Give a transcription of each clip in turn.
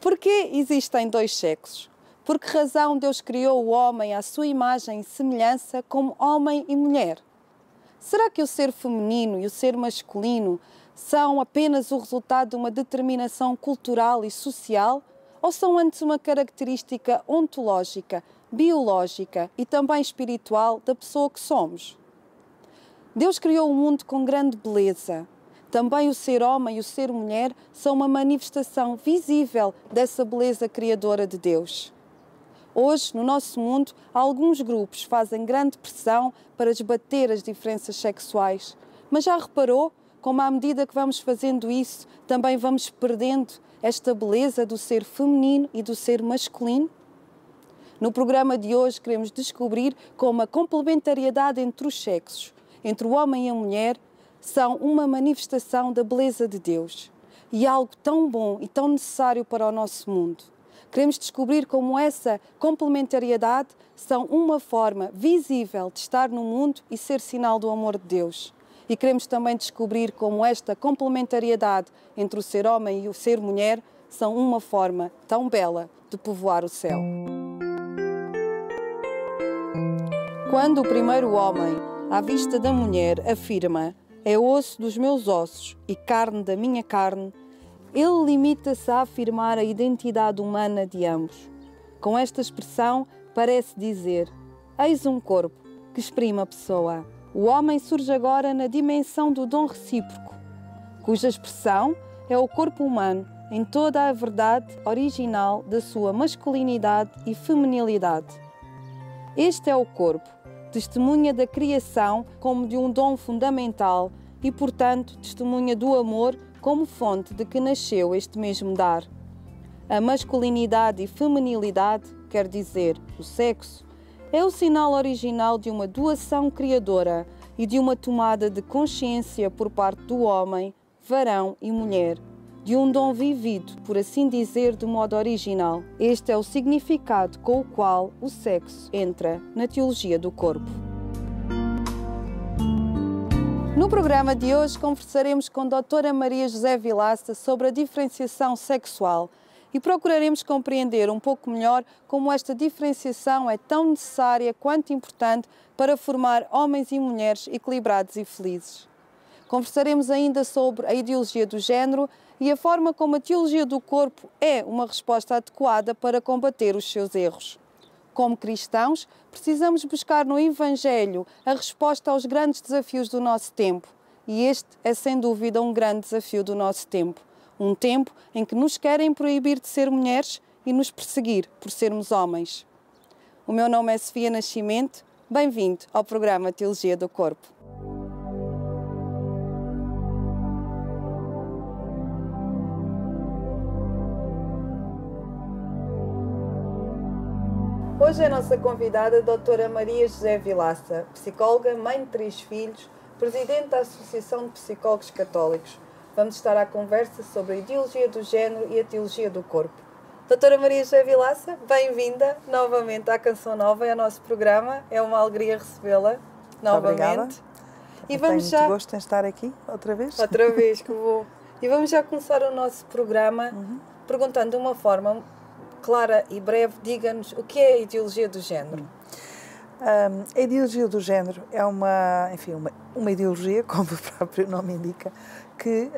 Por que existem dois sexos? Por que razão Deus criou o homem à sua imagem e semelhança como homem e mulher? Será que o ser feminino e o ser masculino são apenas o resultado de uma determinação cultural e social? Ou são antes uma característica ontológica, biológica e também espiritual da pessoa que somos? Deus criou o mundo com grande beleza. Também o ser homem e o ser mulher são uma manifestação visível dessa beleza criadora de Deus. Hoje, no nosso mundo, alguns grupos fazem grande pressão para esbater as diferenças sexuais. Mas já reparou como, à medida que vamos fazendo isso, também vamos perdendo esta beleza do ser feminino e do ser masculino? No programa de hoje, queremos descobrir como a complementariedade entre os sexos, entre o homem e a mulher, são uma manifestação da beleza de Deus e algo tão bom e tão necessário para o nosso mundo. Queremos descobrir como essa complementariedade são uma forma visível de estar no mundo e ser sinal do amor de Deus. E queremos também descobrir como esta complementariedade entre o ser homem e o ser mulher são uma forma tão bela de povoar o céu. Quando o primeiro homem, à vista da mulher, afirma: "É osso dos meus ossos e carne da minha carne", ele limita-se a afirmar a identidade humana de ambos. Com esta expressão, parece dizer: eis um corpo que exprime a pessoa. O homem surge agora na dimensão do dom recíproco, cuja expressão é o corpo humano em toda a verdade original da sua masculinidade e feminilidade. Este é o corpo, testemunha da criação como de um dom fundamental e, portanto, testemunha do amor como fonte de que nasceu este mesmo dar. A masculinidade e feminilidade, quer dizer, o sexo, é o sinal original de uma doação criadora e de uma tomada de consciência por parte do homem, varão e mulher, de um dom vivido, por assim dizer, de modo original. Este é o significado com o qual o sexo entra na teologia do corpo. No programa de hoje conversaremos com a doutora Maria José Vilaça sobre a diferenciação sexual e procuraremos compreender um pouco melhor como esta diferenciação é tão necessária quanto importante para formar homens e mulheres equilibrados e felizes. Conversaremos ainda sobre a ideologia do género e a forma como a teologia do corpo é uma resposta adequada para combater os seus erros. Como cristãos, precisamos buscar no Evangelho a resposta aos grandes desafios do nosso tempo. E este é, sem dúvida, um grande desafio do nosso tempo. Um tempo em que nos querem proibir de ser mulheres e nos perseguir por sermos homens. O meu nome é Sofia Nascimento. Bem-vindo ao programa Teologia do Corpo. Hoje a nossa convidada é a doutora Maria José Vilaça, psicóloga, mãe de 3 filhos, presidente da Associação de Psicólogos Católicos. Vamos estar à conversa sobre a ideologia do género e a teologia do corpo. Doutora Maria José Vilaça, bem-vinda novamente à Canção Nova e ao nosso programa. É uma alegria recebê-la novamente. Obrigada. E vamos tenho muito gosto em estar aqui outra vez. Outra vez, que bom. E vamos já começar o nosso programa perguntando de uma forma clara e breve, diga-nos o que é a ideologia do género. A ideologia do género é uma ideologia, como o próprio nome indica, que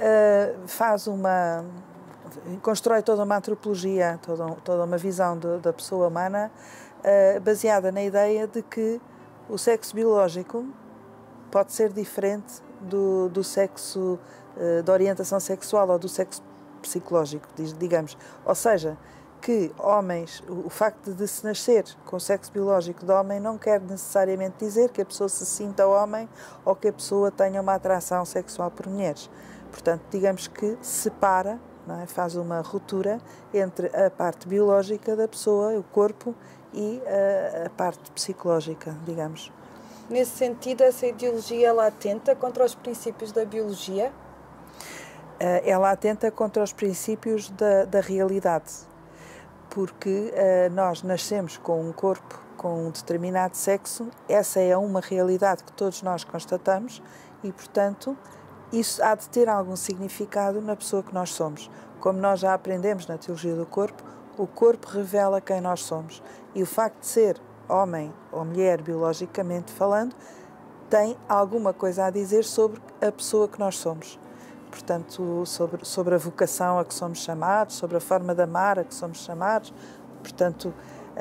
constrói toda uma antropologia, toda uma visão da pessoa humana, baseada na ideia de que o sexo biológico pode ser diferente do sexo da orientação sexual ou do sexo psicológico, digamos. Ou seja, que homens, o facto de se nascer com o sexo biológico de homem não quer necessariamente dizer que a pessoa se sinta homem ou que a pessoa tenha uma atração sexual por mulheres. Portanto, digamos que separa, não é? Faz uma ruptura entre a parte biológica da pessoa, o corpo, e a parte psicológica, digamos. Nesse sentido, essa ideologia ela atenta contra os princípios da biologia? Ela atenta contra os princípios da realidade. Porque nós nascemos com um corpo com um determinado sexo, essa é uma realidade que todos nós constatamos e, portanto, isso há de ter algum significado na pessoa que nós somos. Como nós já aprendemos na teologia do corpo, o corpo revela quem nós somos. E o facto de ser homem ou mulher, biologicamente falando, tem alguma coisa a dizer sobre a pessoa que nós somos. Portanto, sobre a vocação a que somos chamados, sobre a forma de amar a que somos chamados. Portanto,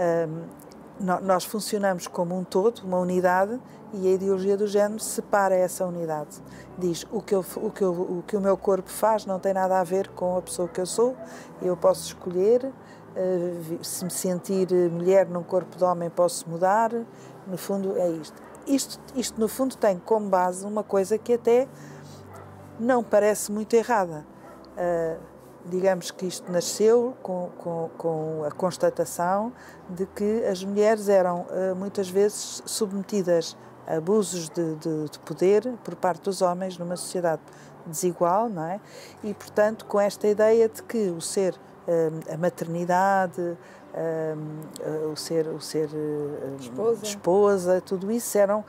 nós funcionamos como um todo, uma unidade, e a ideologia do género separa essa unidade. Diz, o que o meu corpo faz não tem nada a ver com a pessoa que eu sou, eu posso escolher, se me sentir mulher num corpo de homem posso mudar, no fundo é isto. Isto no fundo tem como base uma coisa que até não parece muito errada. Digamos que isto nasceu com a constatação de que as mulheres eram muitas vezes submetidas a abusos de poder por parte dos homens numa sociedade desigual, não é? E, portanto, com esta ideia de que o ser, a maternidade, o ser esposa, tudo isso eram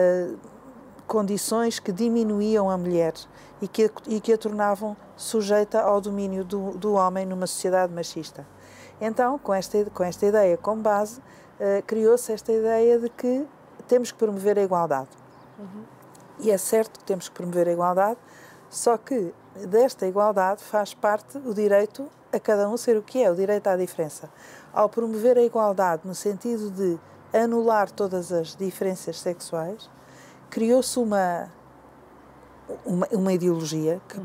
condições que diminuíam a mulher e que a tornavam sujeita ao domínio do homem numa sociedade machista. Então, com esta ideia como base, criou-se esta ideia de que temos que promover a igualdade. Uhum. E é certo que temos que promover a igualdade, só que desta igualdade faz parte o direito a cada um ser o que é, o direito à diferença. Ao promover a igualdade no sentido de anular todas as diferenças sexuais, criou-se uma ideologia que,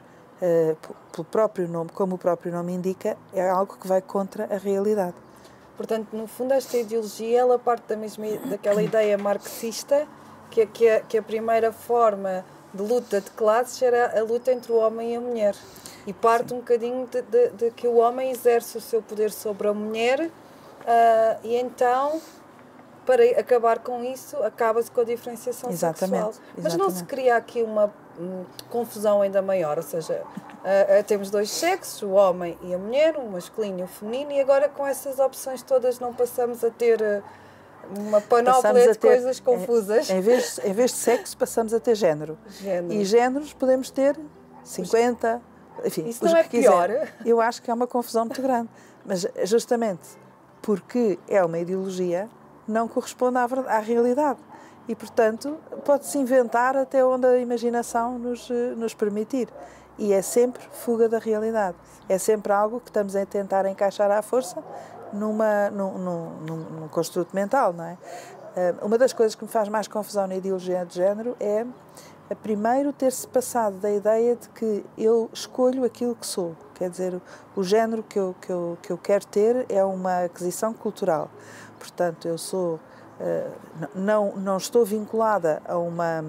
pelo próprio nome, como o próprio nome indica, é algo que vai contra a realidade. Portanto, no fundo, esta ideologia, ela parte daquela ideia marxista que a primeira forma de luta de classes era a luta entre o homem e a mulher. E parte um bocadinho de que o homem exerce o seu poder sobre a mulher e então, para acabar com isso, acaba-se com a diferenciação sexual. Mas não se cria aqui uma confusão ainda maior, ou seja, temos dois sexos, o homem e a mulher, o masculino e o feminino, e agora com essas opções todas não passamos a ter uma panóplia de coisas confusas. Em vez de sexo, passamos a ter género. E géneros podemos ter 50, enfim, isso não é pior? Eu acho que é uma confusão muito grande, mas justamente porque é uma ideologia, não corresponde à realidade. E, portanto, pode-se inventar até onde a imaginação nos permitir. E é sempre fuga da realidade. É sempre algo que estamos a tentar encaixar à força num construto mental, não é? Uma das coisas que me faz mais confusão na ideologia de género é, primeiro, ter-se passado da ideia de que eu escolho aquilo que sou. Quer dizer, o género que eu quero ter é uma aquisição cultural. Portanto, eu sou... não estou vinculada a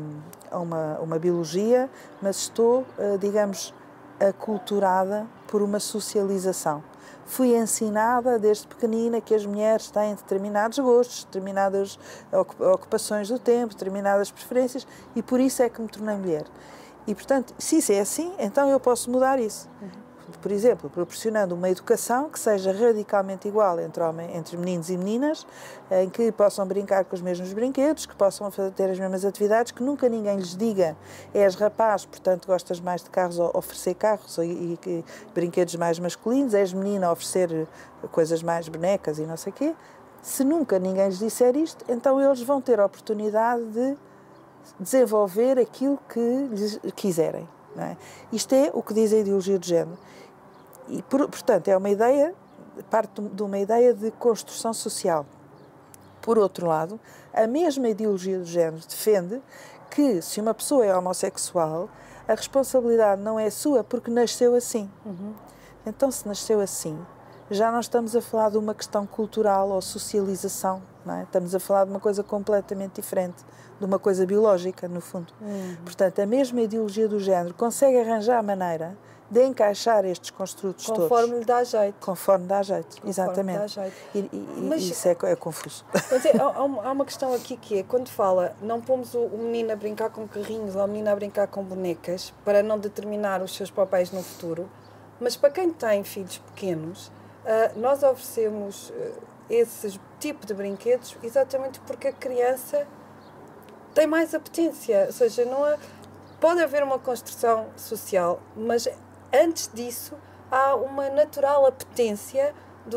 uma biologia, mas estou, digamos, aculturada por uma socialização. Fui ensinada desde pequenina que as mulheres têm determinados gostos, determinadas ocupações do tempo, determinadas preferências, e por isso é que me tornei mulher. E, portanto, se isso é assim, então eu posso mudar isso. Por exemplo, proporcionando uma educação que seja radicalmente igual entre meninos e meninas, em que possam brincar com os mesmos brinquedos, que possam ter as mesmas atividades, que nunca ninguém lhes diga és rapaz, portanto gostas mais de carros, oferecer carros e brinquedos mais masculinos, és menina, oferecer coisas mais bonecas e não sei o quê. Se nunca ninguém lhes disser isto, então eles vão ter a oportunidade de desenvolver aquilo que lhes quiserem. Não é? Isto é o que diz a ideologia de género. E, portanto, é uma ideia, parte de uma ideia de construção social. Por outro lado, a mesma ideologia do género defende que, se uma pessoa é homossexual, a responsabilidade não é sua porque nasceu assim. Então, se nasceu assim, já não estamos a falar de uma questão cultural ou socialização, não é? Estamos a falar de uma coisa completamente diferente, de uma coisa biológica, no fundo. Portanto, a mesma ideologia do género consegue arranjar a maneira de encaixar estes construtos todos. Conforme lhe dá jeito. Conforme dá jeito, exatamente. Dá jeito. Mas isso é confuso. Mas há uma questão aqui que é, quando fala, não pomos o menino a brincar com carrinhos ou a menina a brincar com bonecas para não determinar os seus papéis no futuro, mas para quem tem filhos pequenos, nós oferecemos esse tipo de brinquedos exatamente porque a criança tem mais apetência, ou seja, não é... pode haver uma construção social, mas antes disso há uma natural apetência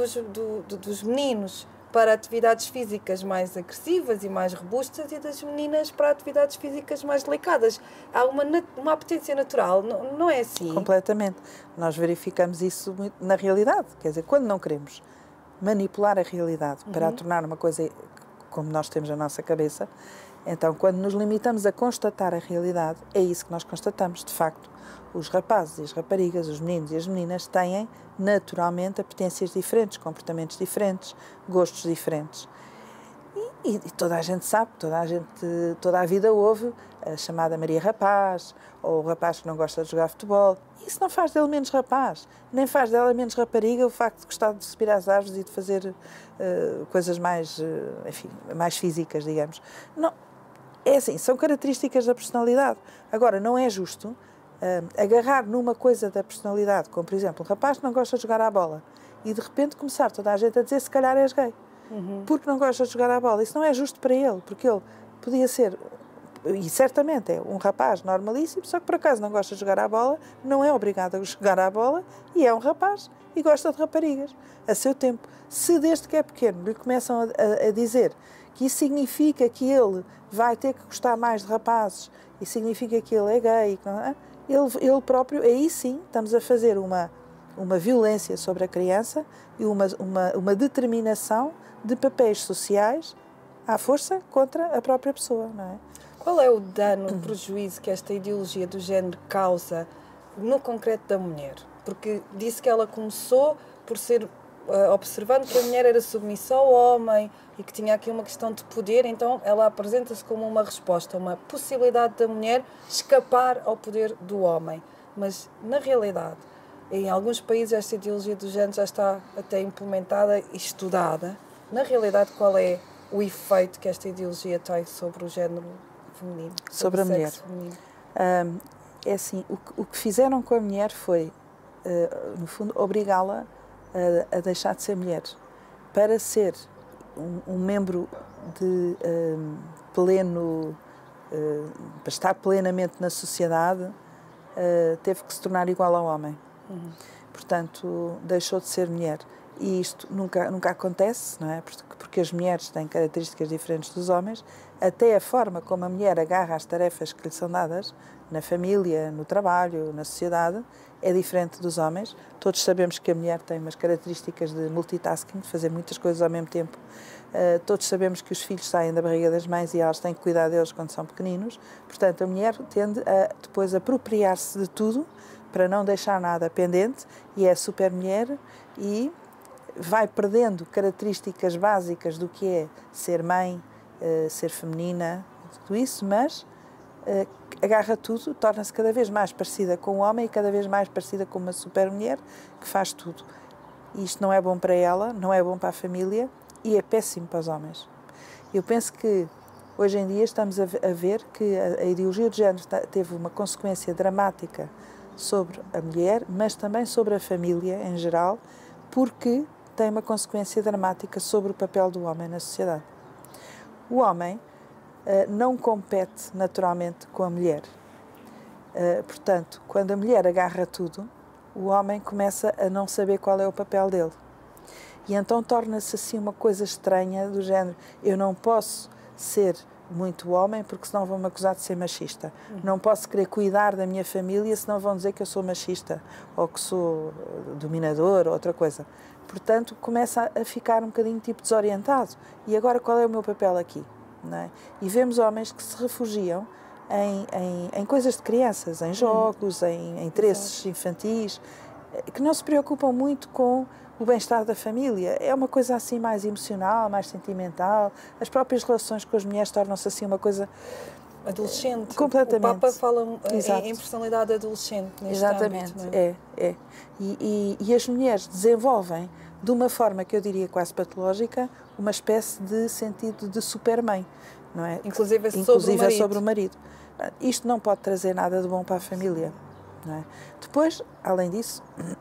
dos meninos para atividades físicas mais agressivas e mais robustas e das meninas para atividades físicas mais delicadas. Há uma apetência natural, não é assim? Completamente. Nós verificamos isso muito na realidade. Quer dizer, quando não queremos manipular a realidade para a tornar uma coisa como nós temos na nossa cabeça, então quando nos limitamos a constatar a realidade, é isso que nós constatamos. De facto, os rapazes e as raparigas, os meninos e as meninas têm naturalmente apetências diferentes, comportamentos diferentes, gostos diferentes. E toda a gente sabe, toda a vida ouve a chamada Maria Rapaz, ou o rapaz que não gosta de jogar futebol. Isso não faz dele menos rapaz, nem faz dela menos rapariga o facto de gostar de subir às árvores e de fazer coisas mais, enfim, mais físicas, digamos. Não, é assim, são características da personalidade. Agora, não é justo agarrar numa coisa da personalidade, como por exemplo, um rapaz que não gosta de jogar à bola e de repente começar toda a gente a dizer se calhar és gay, porque não gosta de jogar à bola. Isso não é justo para ele, porque ele podia ser, e certamente é um rapaz normalíssimo, só que por acaso não gosta de jogar à bola, não é obrigado a jogar à bola e é um rapaz e gosta de raparigas a seu tempo. Se desde que é pequeno lhe começam a dizer que isso significa que ele vai ter que gostar mais de rapazes e significa que ele é gay, ele próprio, aí sim estamos a fazer uma violência sobre a criança e uma determinação de papéis sociais à força contra a própria pessoa, não é? Qual é o dano, o prejuízo que esta ideologia do género causa no concreto da mulher? Porque disse que ela começou por ser observando que a mulher era submissa ao homem e que tinha aqui uma questão de poder, então ela apresenta-se como uma resposta, uma possibilidade da mulher escapar ao poder do homem. Mas, na realidade, em alguns países esta ideologia do género já está até implementada e estudada. Na realidade, qual é o efeito que esta ideologia tem sobre o género feminino? Sobre a mulher. É assim, o que fizeram com a mulher foi, no fundo, obrigá-la a deixar de ser mulher. Para ser um membro de pleno, para estar plenamente na sociedade, teve que se tornar igual ao homem. Portanto, deixou de ser mulher. E isto nunca acontece, não é? Porque as mulheres têm características diferentes dos homens, até a forma como a mulher agarra as tarefas que lhe são dadas, na família, no trabalho, na sociedade, é diferente dos homens. Todos sabemos que a mulher tem umas características de multitasking, de fazer muitas coisas ao mesmo tempo. Todos sabemos que os filhos saem da barriga das mães e elas têm que cuidar deles quando são pequeninos. Portanto, a mulher tende a depois apropriar-se de tudo para não deixar nada pendente e é super mulher e vai perdendo características básicas do que é ser mãe, ser feminina, tudo isso, mas agarra tudo, torna-se cada vez mais parecida com o homem e cada vez mais parecida com uma super mulher que faz tudo. E isto não é bom para ela, não é bom para a família e é péssimo para os homens. Eu penso que hoje em dia estamos a ver que a ideologia de género teve uma consequência dramática sobre a mulher, mas também sobre a família em geral, porque tem uma consequência dramática sobre o papel do homem na sociedade. O homem não compete naturalmente com a mulher. Portanto, quando a mulher agarra tudo, o homem começa a não saber qual é o papel dele. E então torna-se assim uma coisa estranha do género, eu não posso ser muito homem porque senão vão-me acusar de ser machista. Não posso querer cuidar da minha família senão vão dizer que eu sou machista ou que sou dominador ou outra coisa. Portanto, começa a ficar um bocadinho tipo desorientado. E agora qual é o meu papel aqui? Não é? E vemos homens que se refugiam em coisas de crianças, em jogos, em interesses infantis, que não se preocupam muito com o bem-estar da família. É uma coisa assim mais emocional, mais sentimental. As próprias relações com as mulheres tornam-se assim uma coisa adolescente. Completamente. O Papa fala em personalidade adolescente neste Exatamente, âmbito, não é? é. E as mulheres desenvolvem, de uma forma que eu diria quase patológica, uma espécie de sentido de supermãe, não é? Inclusive sobre o marido. Isto não pode trazer nada de bom para a família, não é? Depois, além disso,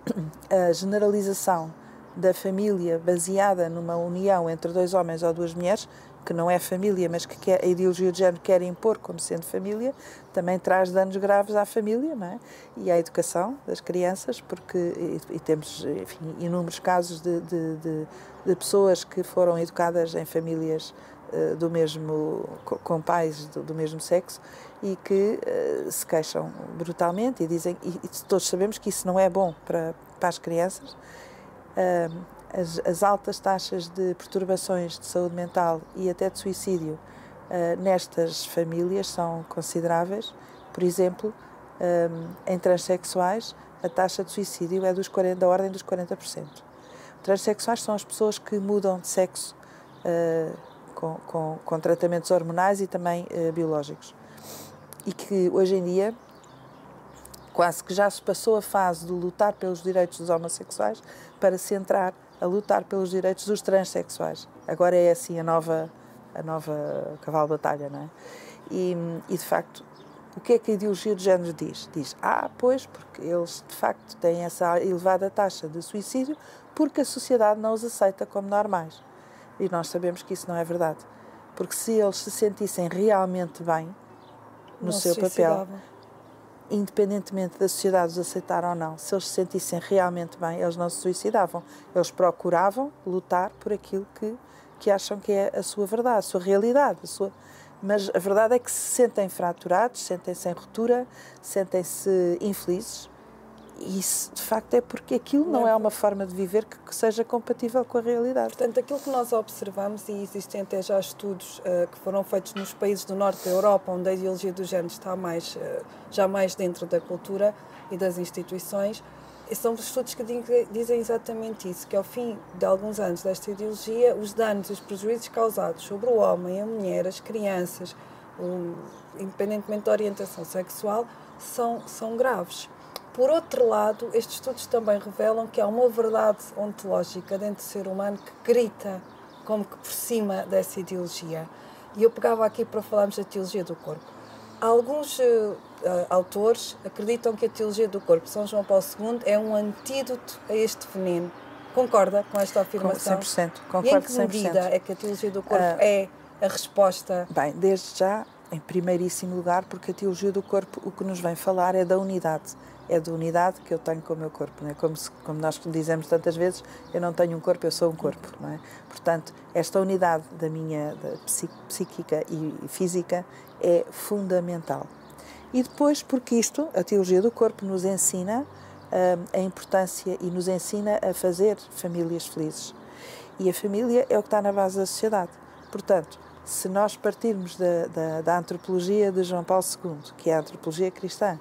a generalização da família baseada numa união entre dois homens ou duas mulheres que não é família, mas que a ideologia de género quer impor como sendo família, também traz danos graves à família, não é? E à educação das crianças, porque e temos, enfim, inúmeros casos de pessoas que foram educadas em famílias do mesmo, com pais do mesmo sexo e que se queixam brutalmente e dizem, e todos sabemos que isso não é bom para as crianças. As altas taxas de perturbações de saúde mental e até de suicídio nestas famílias são consideráveis. Por exemplo, em transexuais, a taxa de suicídio é da ordem dos 40%. Transexuais são as pessoas que mudam de sexo com tratamentos hormonais e também biológicos. E que hoje em dia quase que já se passou a fase de lutar pelos direitos dos homossexuais para se entrar a lutar pelos direitos dos transexuais. Agora é assim a nova cavalo de batalha, não é? E de facto, o que é que a ideologia de género diz? Diz, pois, porque eles de facto têm essa elevada taxa de suicídio porque a sociedade não os aceita como normais. E nós sabemos que isso não é verdade. Porque se eles se sentissem realmente bem no seu papel, independentemente da sociedade os aceitar ou não, se eles se sentissem realmente bem, eles não se suicidavam. Eles procuravam lutar por aquilo que acham que é a sua verdade, a sua realidade. Mas a verdade é que se sentem fraturados, sentem-se em ruptura, sentem-se infelizes. E isso, de facto, é porque aquilo não é uma forma de viver que seja compatível com a realidade. Portanto, aquilo que nós observamos, e existem até já estudos que foram feitos nos países do norte da Europa, onde a ideologia do género está já mais dentro da cultura e das instituições, são estudos que dizem exatamente isso, que ao fim de alguns anos desta ideologia, os danos e os prejuízos causados sobre o homem, a mulher, as crianças, independentemente da orientação sexual, são graves. Por outro lado, estes estudos também revelam que há uma verdade ontológica dentro do ser humano que grita como que por cima dessa ideologia. E eu pegava aqui para falarmos da teologia do corpo. Alguns autores acreditam que a teologia do corpo, São João Paulo II, é um antídoto a este veneno. Concorda com esta afirmação? 100%, concordo 100%. E em que medida é que a teologia do corpo é a resposta? Bem, desde já, em primeiríssimo lugar, porque a teologia do corpo o que nos vem falar é da unidade. É da unidade que eu tenho com o meu corpo, não é? Como nós dizemos tantas vezes, eu não tenho um corpo, eu sou um corpo, não é? Portanto, esta unidade da minha psíquica e física é fundamental. E depois, porque a teologia do corpo nos ensina a importância e nos ensina a fazer famílias felizes. E a família é o que está na base da sociedade. Portanto, se nós partirmos da antropologia de João Paulo II, que é a antropologia cristã,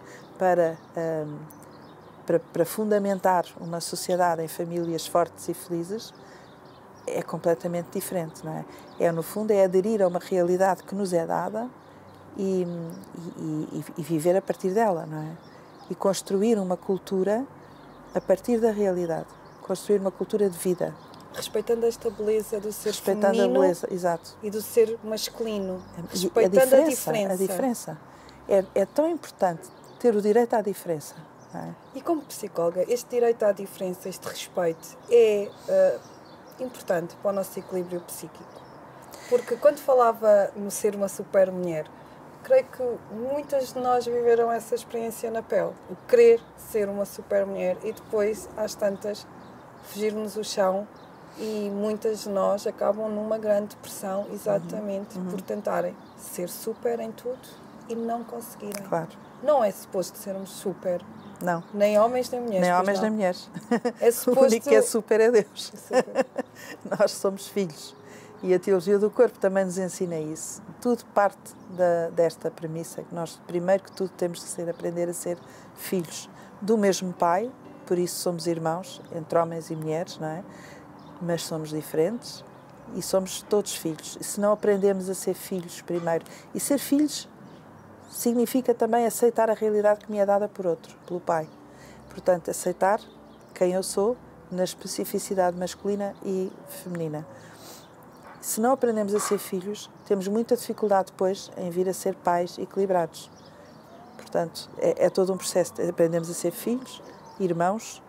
para fundamentar uma sociedade em famílias fortes e felizes, é completamente diferente, não é? No fundo, é aderir a uma realidade que nos é dada e viver a partir dela, não é? E construir uma cultura a partir da realidade, construir uma cultura de vida. Respeitando esta beleza do ser respeitando feminino, a beleza, exato, e do ser masculino. Respeitando a diferença. É tão importante ter o direito à diferença. Não é? E como psicóloga, este direito à diferença, este respeito, é importante para o nosso equilíbrio psíquico? Porque quando falava no ser uma super mulher, creio que muitas de nós viveram essa experiência na pele. O querer ser uma super mulher e depois, às tantas, fugirmos o chão. E muitas de nós acabam numa grande depressão exatamente por tentarem ser super em tudo e não conseguirem. Claro. Não é suposto sermos super. Não. Nem homens nem mulheres. Nem homens nem mulheres. É suposto... O único que é super é Deus. É super. Nós somos filhos. E a teologia do corpo também nos ensina isso. Tudo parte desta premissa, que nós, primeiro que tudo, temos que aprender a ser filhos do mesmo Pai, por isso somos irmãos, entre homens e mulheres, não é? Mas somos diferentes e somos todos filhos. E se não aprendemos a ser filhos primeiro, e ser filhos significa também aceitar a realidade que me é dada por outro, pelo Pai. Portanto, aceitar quem eu sou na especificidade masculina e feminina. Se não aprendemos a ser filhos, temos muita dificuldade depois em vir a ser pais equilibrados. Portanto, é todo um processo. Aprendemos a ser filhos, irmãos,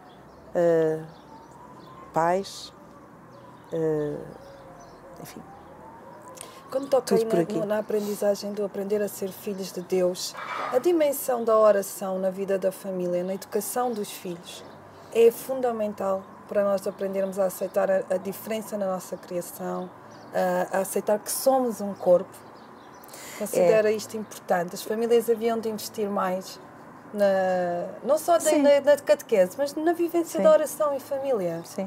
pais, enfim. Quando toca aí na aprendizagem do aprender a ser filhos de Deus, a dimensão da oração na vida da família, na educação dos filhos, é fundamental para nós aprendermos a aceitar a diferença na nossa criação, a aceitar que somos um corpo. Considera isto importante? As famílias haviam de investir mais, não só na catequese, mas na vivência da oração em família. Sim,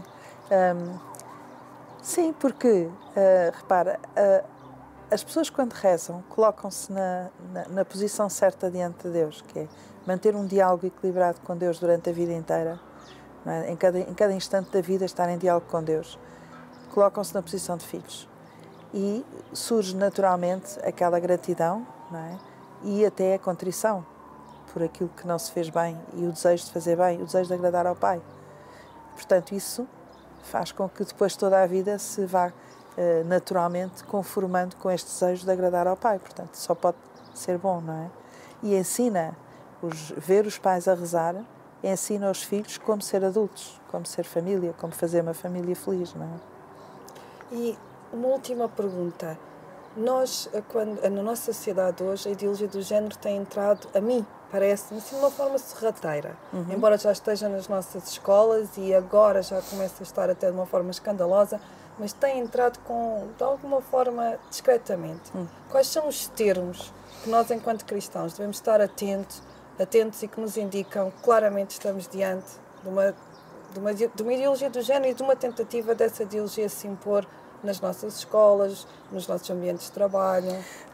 sim, porque, repara, as pessoas quando rezam colocam-se na posição certa diante de Deus, que é manter um diálogo equilibrado com Deus durante a vida inteira, não é? Em cada instante da vida estar em diálogo com Deus. Colocam-se na posição de filhos. E surge naturalmente aquela gratidão, não é? E até a contrição por aquilo que não se fez bem e o desejo de fazer bem, o desejo de agradar ao Pai. Portanto, isso faz com que depois toda a vida se vá naturalmente conformando com este desejo de agradar ao Pai. Portanto, só pode ser bom, não é? E ensina ver os pais a rezar, ensina aos filhos como ser adultos, como ser família, como fazer uma família feliz, não é? E uma última pergunta. Nós, na nossa sociedade hoje, a ideologia do género tem entrado, a mim, parece-me, assim, de uma forma sorrateira. Embora já esteja nas nossas escolas e agora já começa a estar até de uma forma escandalosa, mas tem entrado de alguma forma, discretamente. Quais são os termos que nós, enquanto cristãos, devemos estar atentos e que nos indicam que claramente estamos diante de uma ideologia do género e de uma tentativa dessa ideologia se impor nas nossas escolas, nos nossos ambientes de trabalho?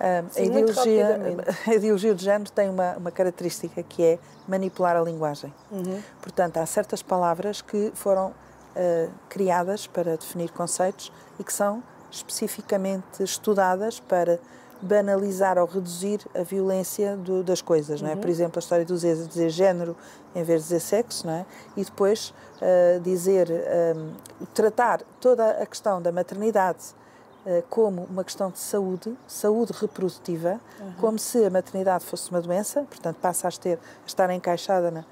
A ideologia de género tem uma característica que é manipular a linguagem. Portanto, há certas palavras que foram criadas para definir conceitos e que são especificamente estudadas para banalizar ou reduzir a violência das coisas, não é? Por exemplo, a história do dizer género em vez de dizer sexo, não é? E depois tratar toda a questão da maternidade como uma questão de saúde reprodutiva, como se a maternidade fosse uma doença, portanto passa a estar encaixada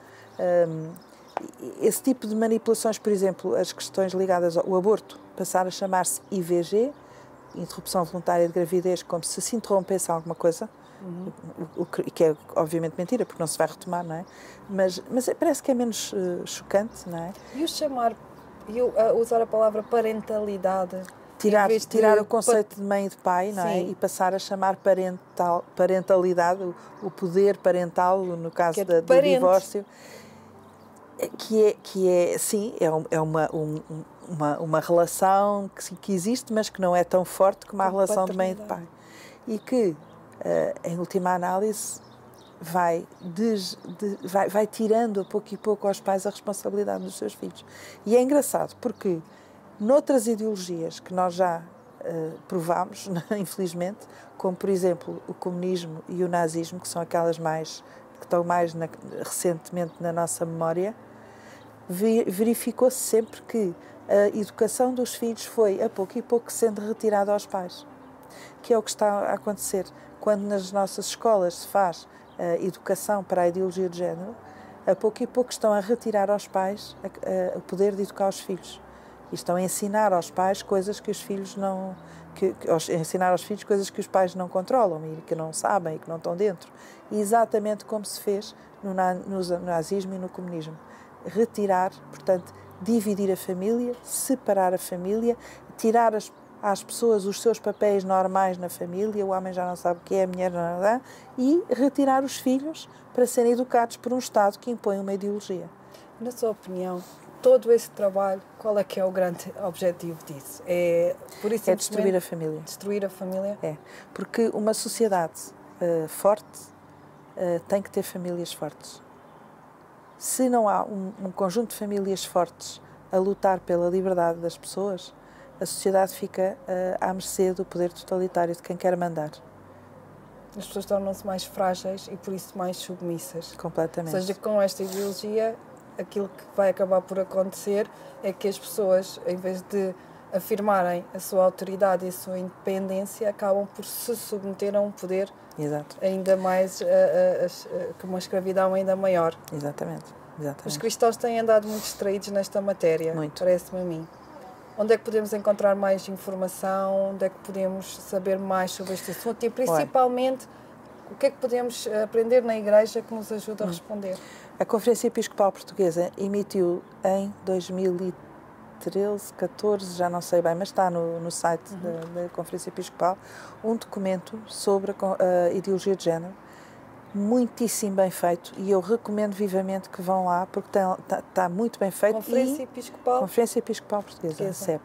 esse tipo de manipulações, por exemplo, as questões ligadas ao aborto, passar a chamar-se IVG, interrupção voluntária de gravidez, como se interrompesse alguma coisa, o que é obviamente mentira, porque não se vai retomar, não é? Mas parece que é menos chocante, não é? E usar a palavra parentalidade? Tirar o conceito de mãe e de pai, não é? E passar a chamar parentalidade, o poder parental, no caso do divórcio, que é sim, é uma relação que existe, mas que não é tão forte como a relação de mãe e de pai. E que, em última análise, vai tirando a pouco e pouco aos pais a responsabilidade dos seus filhos. E é engraçado, porque noutras ideologias que nós já provámos, infelizmente, como, por exemplo, o comunismo e o nazismo, que são aquelas que estão mais recentemente na nossa memória, verificou-se sempre que a educação dos filhos foi, a pouco e pouco, sendo retirada aos pais. Que é o que está a acontecer. Quando nas nossas escolas se faz educação para a ideologia de género, a pouco e pouco estão a retirar aos pais o poder de educar os filhos. E estão a ensinar aos pais coisas que os filhos não... ensinar aos filhos coisas que os pais não controlam e que não sabem e que não estão dentro. E exatamente como se fez no nazismo e no comunismo. Retirar, portanto, dividir a família, separar a família, tirar às pessoas os seus papéis normais na família, o homem já não sabe o que é, a mulher não dá, e retirar os filhos para serem educados por um Estado que impõe uma ideologia. Na sua opinião, todo esse trabalho, qual é que é o grande objetivo disso? É destruir a família. Destruir a família? É, porque uma sociedade forte tem que ter famílias fortes. Se não há um conjunto de famílias fortes a lutar pela liberdade das pessoas, a sociedade fica à mercê do poder totalitário de quem quer mandar. As pessoas tornam-se mais frágeis e, por isso, mais submissas. Completamente. Ou seja, com esta ideologia, aquilo que vai acabar por acontecer é que as pessoas, em vez de afirmarem a sua autoridade e a sua independência, acabam por se submeter a um poder ainda mais, com uma escravidão ainda maior. Exatamente. Os cristãos têm andado muito distraídos nesta matéria, parece-me a mim. Onde é que podemos encontrar mais informação? Onde é que podemos saber mais sobre este assunto? E principalmente, o que é que podemos aprender na Igreja que nos ajuda a responder? A Conferência Episcopal Portuguesa emitiu em 2013, 14, já não sei bem, mas está no site da Conferência Episcopal, um documento sobre a ideologia de género, muitíssimo bem feito, e eu recomendo vivamente que vão lá, porque está muito bem feito. Conferência Episcopal Portuguesa, CEP.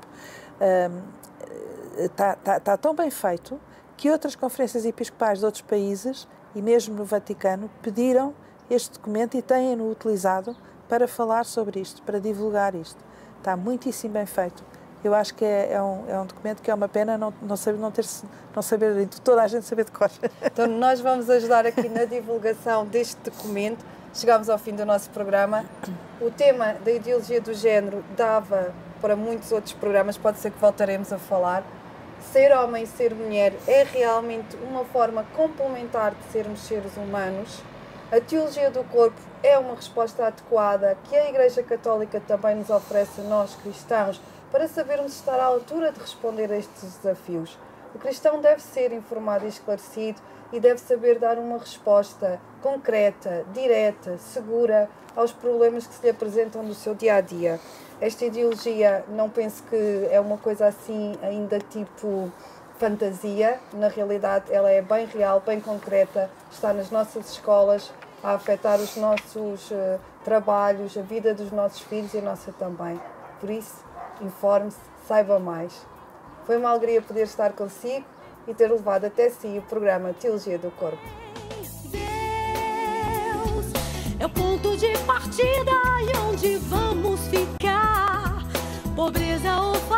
Está tão bem feito que outras conferências episcopais de outros países, e mesmo no Vaticano, pediram este documento e têm-no utilizado para falar sobre isto, para divulgar isto. Está muitíssimo bem feito. Eu acho que é um documento que é uma pena não saber, toda a gente saber de cor. Então, nós vamos ajudar aqui na divulgação deste documento. Chegámos ao fim do nosso programa. O tema da ideologia do género dava para muitos outros programas, pode ser que voltaremos a falar. Ser homem e ser mulher é realmente uma forma complementar de sermos seres humanos. A teologia do corpo é uma resposta adequada que a Igreja Católica também nos oferece a nós, cristãos, para sabermos estar à altura de responder a estes desafios. O cristão deve ser informado e esclarecido e deve saber dar uma resposta concreta, direta, segura aos problemas que se lhe apresentam no seu dia-a-dia. Esta ideologia, não penso que é uma coisa assim ainda tipo fantasia. Na realidade, ela é bem real, bem concreta, está nas nossas escolas, a afetar os nossos trabalhos, a vida dos nossos filhos e a nossa também. Por isso, informe-se, saiba mais. Foi uma alegria poder estar consigo e ter levado até si o programa Teologia do Corpo. Deus é o ponto de partida e onde vamos ficar. Pobreza ou